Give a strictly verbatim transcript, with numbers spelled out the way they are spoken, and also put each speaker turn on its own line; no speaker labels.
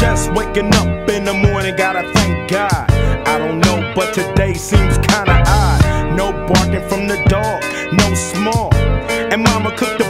Just waking up in the morning, gotta thank God. I don't know, but today seems kinda odd. No barking from the dog, no small. And mama cooked the